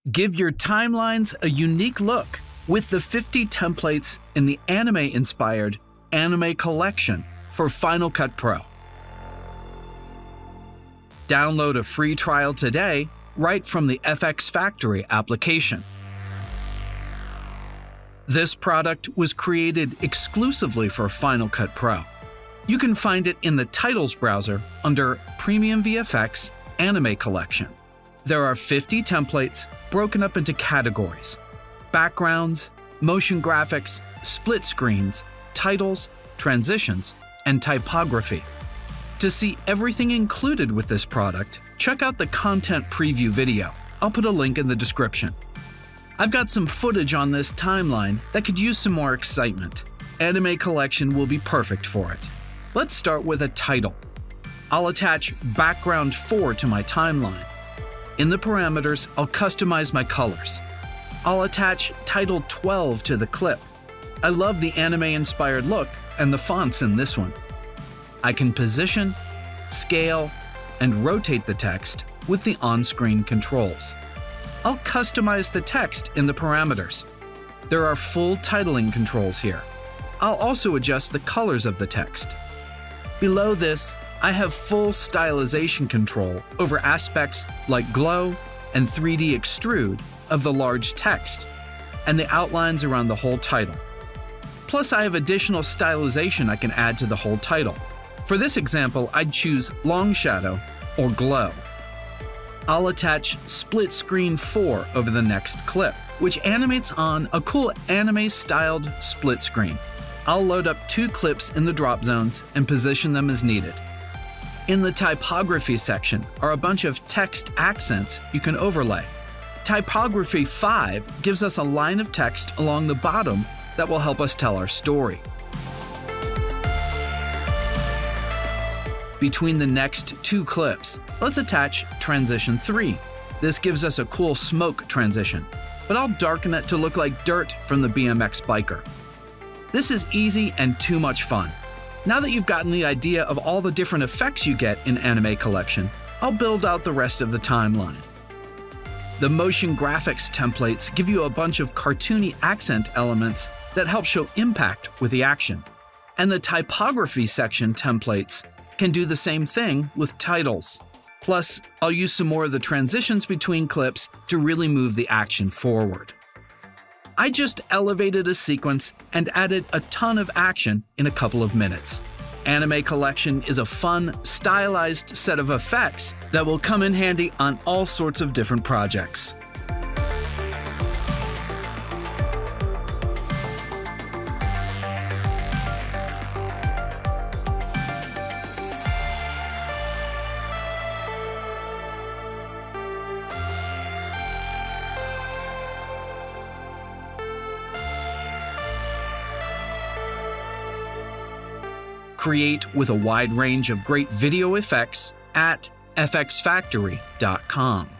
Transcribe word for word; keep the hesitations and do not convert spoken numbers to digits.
Give your timelines a unique look with the fifty templates in the anime-inspired Anime Collection for Final Cut Pro. Download a free trial today right from the FxFactory application. This product was created exclusively for Final Cut Pro. You can find it in the Titles browser under Premium V F X Anime Collection. There are fifty templates broken up into categories: backgrounds, motion graphics, split screens, titles, transitions, and typography. To see everything included with this product, check out the content preview video. I'll put a link in the description. I've got some footage on this timeline that could use some more excitement. Anime Collection will be perfect for it. Let's start with a title. I'll attach background four to my timeline. In the parameters, I'll customize my colors. I'll attach title twelve to the clip. I love the anime-inspired look and the fonts in this one. I can position, scale, and rotate the text with the on-screen controls. I'll customize the text in the parameters. There are full titling controls here. I'll also adjust the colors of the text. Below this, I have full stylization control over aspects like glow and three D extrude of the large text, and the outlines around the whole title. Plus, I have additional stylization I can add to the whole title. For this example, I'd choose long shadow or glow. I'll attach split screen four over the next clip, which animates on a cool anime-styled split screen. I'll load up two clips in the drop zones and position them as needed. In the typography section are a bunch of text accents you can overlay. Typography five gives us a line of text along the bottom that will help us tell our story. Between the next two clips, let's attach transition three. This gives us a cool smoke transition, but I'll darken it to look like dirt from the B M X biker. This is easy and too much fun. Now that you've gotten the idea of all the different effects you get in Anime Collection, I'll build out the rest of the timeline. The motion graphics templates give you a bunch of cartoony accent elements that help show impact with the action. And the typography section templates can do the same thing with titles. Plus, I'll use some more of the transitions between clips to really move the action forward. I just elevated a sequence and added a ton of action in a couple of minutes. Anime Collection is a fun, stylized set of effects that will come in handy on all sorts of different projects. Create with a wide range of great video effects at F X Factory dot com.